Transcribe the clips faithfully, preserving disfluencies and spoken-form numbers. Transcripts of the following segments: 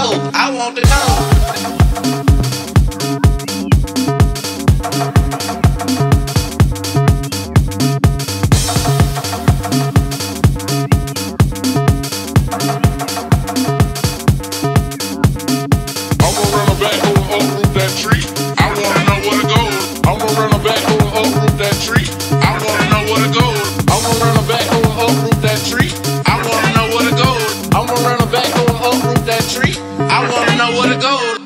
go. I want to know. I wanna know where to go.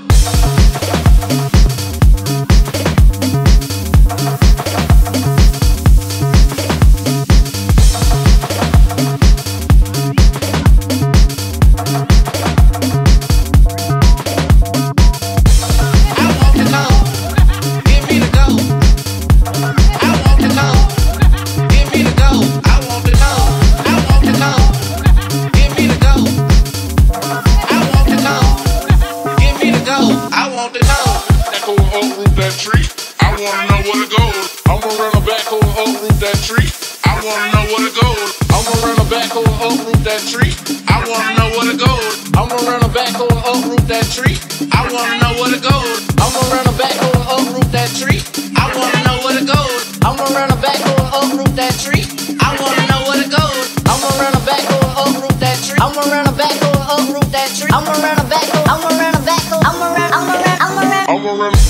That tree. I wanna know where to go. I'm gonna run back or uproot that tree. I wanna know where to go. I'm gonna run back or uproot that tree. I wanna know where to go. I'm gonna run back or uproot that tree. I wanna know where to go. I'm gonna run back or uproot that tree. I'm gonna run back or uproot that tree. I'm gonna run back or I'm gonna run back or I'm gonna run I'm gonna run I'm gonna run I'm gonna run